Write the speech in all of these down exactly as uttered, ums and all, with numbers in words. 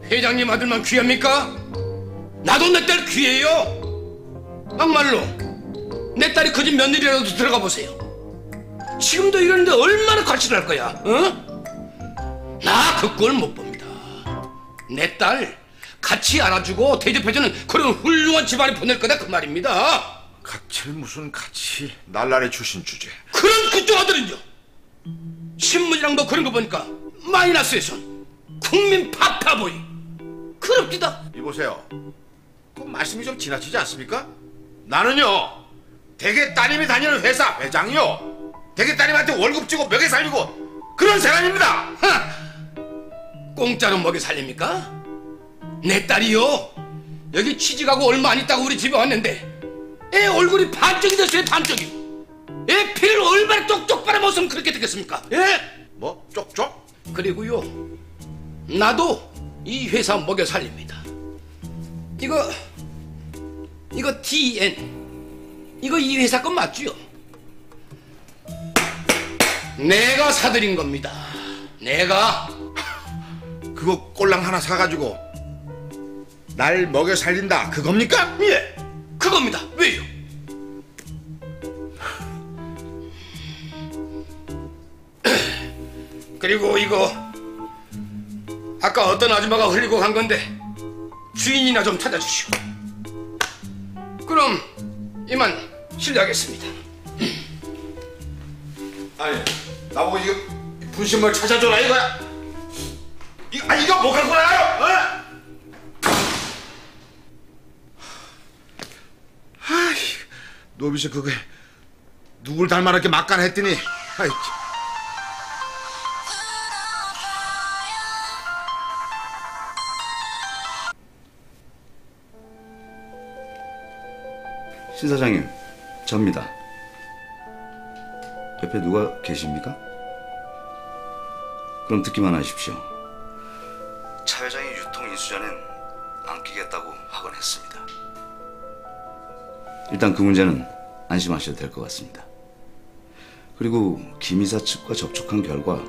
회장님 아들만 귀합니까? 나도 내 딸 귀해요. 막말로 내 딸이 그 집 며느리라도 들어가 보세요. 지금도 이러는데 얼마나 과칠할 거야, 어? 나 그 꼴 못 봅니다. 내 딸 같이 알아주고 대접해주는 그런 훌륭한 집안에 보낼 거다 그 말입니다. 가칠 무슨 가치, 날라리 출신 주제. 그런 그쪽 아들은요, 신문이랑도 그런 거 보니까 마이너스의 손, 국민 파파보이. 그럽디다. 이보세요, 그 말씀이 좀 지나치지 않습니까? 나는요, 대개 따님이 다니는 회사 회장이요, 대개 따님한테 월급 주고 먹여 살리고 그런 사람입니다. 하! 공짜로 먹여 살립니까? 내 딸이요, 여기 취직하고 얼마 안 있다고 우리 집에 왔는데 애 얼굴이 반쪽이 됐어요. 반쪽이. 애 피를 얼마나 쪽쪽 빨아먹었으면 그렇게 되겠습니까? 예? 뭐 쪽쪽? 그리고요, 나도 이 회사 먹여 살립니다. 이거 이거 티엔 이거 이 회사 건 맞죠? 내가 사들인 겁니다. 내가. 그거 꼴랑 하나 사가지고 날 먹여 살린다 그겁니까? 예, 그겁니다. 왜요? 그리고 이거 아까 어떤 아줌마가 흘리고 간 건데 주인이나 좀 찾아주시오. 그럼 이만 실례하겠습니다. 아니, 나보고 이거 분신물 찾아줘라 이거야. 이, 아 이거 뭐 갖고 나요? 어? 아이, 노비씨 그게 누굴 닮아렇게 막간했더니. 아이. 신 사장님, 접니다. 옆에 누가 계십니까? 그럼 듣기만 하십시오. 차 회장이 유통 인수전엔 안 끼겠다고 하곤 했습니다. 일단 그 문제는 안심하셔도 될 것 같습니다. 그리고 김 이사 측과 접촉한 결과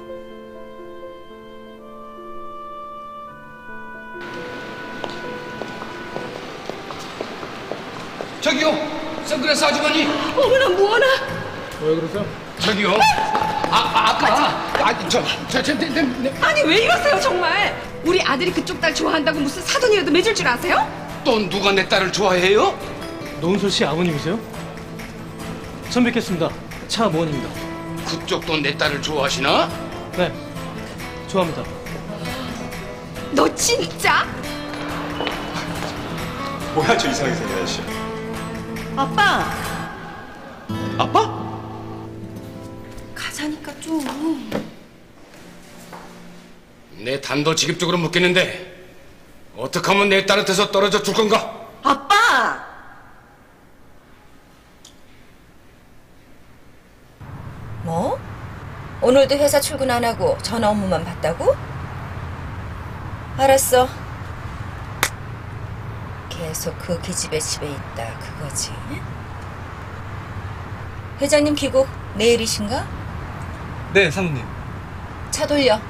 저기요, 선글라스 아주머니. 어머나 뭐하나? 왜 그러세요? 저기요. 아, 아 아까 아, 저, 저, 저, 내, 내, 내. 아니 왜 이러세요 정말? 우리 아들이 그쪽 딸 좋아한다고 무슨 사돈이라도 맺을 줄 아세요? 또 누가 내 딸을 좋아해요? 노은솔 씨 아버님이세요? 처음 뵙겠습니다. 차 모원입니다. 그쪽도 내 딸을 좋아하시나? 네, 좋아합니다. 너 진짜? 뭐야 저 이상하게 생긴 아저씨. 아빠 아빠? 가자니까 좀. 내 단도직입적으로 묻겠는데 어떻게 하면 내 딸한테서 떨어져 줄 건가? 아빠! 뭐? 오늘도 회사 출근 안 하고 전화 업무만 봤다고? 알았어. 계속 그 기집애 집에 있다 그거지. 회장님 귀국 내일이신가? 네, 사모님. 차 돌려.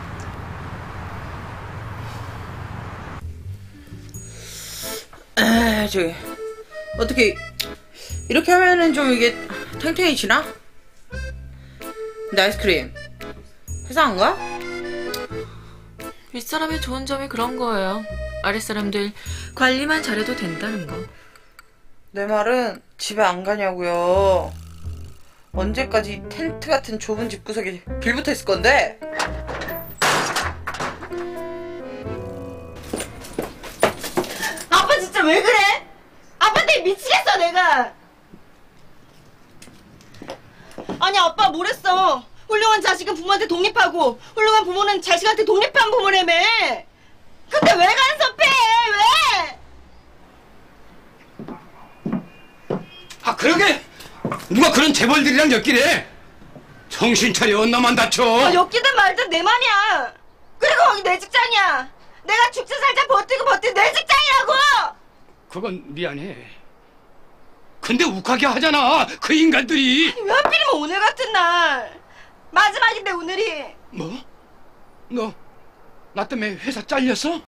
아, 저기 어떻게 이렇게 하면은 좀 이게 탱탱해지나? 근데 아이스크림 회사 안 가? 윗사람의 좋은 점이 그런 거예요. 아랫사람들 관리만 잘해도 된다는 거. 내 말은 집에 안 가냐고요. 언제까지 텐트 같은 좁은 집구석에 빌붙어 있을 건데? 아빠 진짜 왜 그래? 아빠 때문에 미치겠어 내가. 아니 아빠 뭐랬어? 훌륭한 자식은 부모한테 독립하고 훌륭한 부모는 자식한테 독립한 부모라며. 근데 왜 간섭해? 왜? 아, 그러게 누가 그런 재벌들이랑 엮이래? 정신 차려, 엄나만 다쳐. 아, 엮이든 말든 내 맘이야. 그리고 거기 내 직장이야. 내가 죽자 살자 버티고 버티고 내 직장이라고. 그건 미안해. 근데 욱하게 하잖아 그 인간들이. 왜 하필이면 오늘 같은 날 마지막인데 오늘이. 뭐? 너 나 때문에 회사 잘렸어?